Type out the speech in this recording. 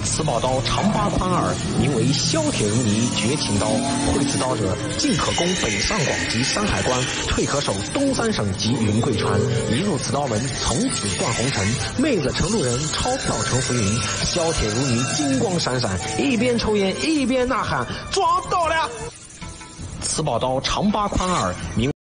此宝刀长8宽2，名为削铁如泥绝情刀。会此刀者，进可攻北上广及山海关，退可守东三省及云贵川。一入此刀门，从此断红尘。妹子成路人，钞票成浮云。削铁如泥，金光闪闪，一边抽烟一边呐喊，抓到了！此宝刀长8宽2，名